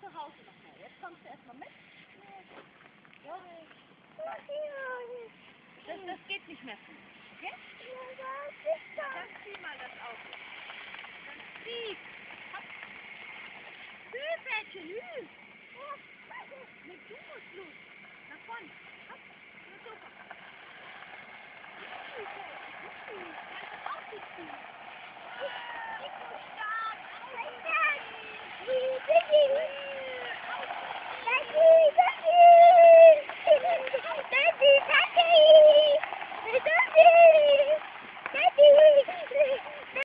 zu Hause noch mehr. Jetzt kommst du erstmal mit. Ja. Das geht nicht mehr. Okay? Dann zieh mal das Auto. Dann zieh. Hopp. Mädchen, Nee, du musst los. Nach vorne. Hopp. Na super. Kannst du auch nicht ziehen.